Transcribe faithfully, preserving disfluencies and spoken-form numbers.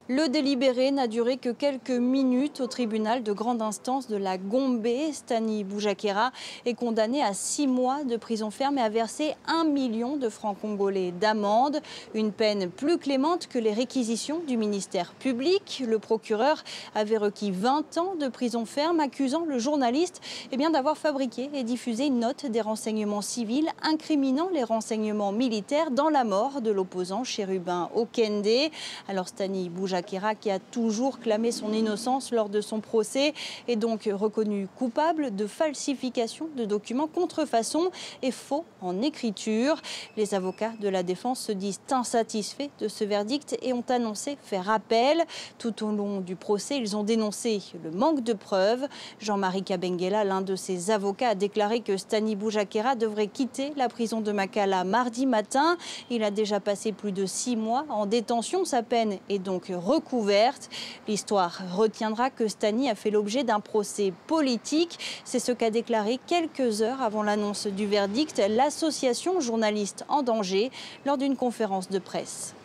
Le délibéré n'a duré que quelques minutes au tribunal de grande instance de la Gombe. Stani Boujakera est condamné à six mois de prison ferme et a versé un million de francs congolais d'amende. Une peine plus clémente que les réquisitions du ministère public. Le procureur avait requis vingt ans de prison ferme, accusant le journaliste eh bien, d'avoir fabriqué et diffusé une note des renseignements civils incriminant les renseignements militaires dans la mort de l'opposant Chérubin Okende. Alors Stani Boujakera, qui a toujours clamé son innocence lors de son procès, est donc reconnu coupable de falsification de documents, contrefaçon et faux en écriture. Les avocats de la défense se disent insatisfaits de ce verdict et ont annoncé faire appel. Tout au long du procès, ils ont dénoncé le manque de preuves. Jean-Marie Kabengela, l'un de ses avocats, a déclaré que Stani Boujakera devrait quitter la prison de Makala mardi matin. Il a déjà passé plus de six mois en détention. Sa peine est donc recouverte. L'histoire retiendra que Stani a fait l'objet d'un procès politique. C'est ce qu'a déclaré quelques heures avant l'annonce du verdict l'association Journalistes en danger lors d'une conférence de presse.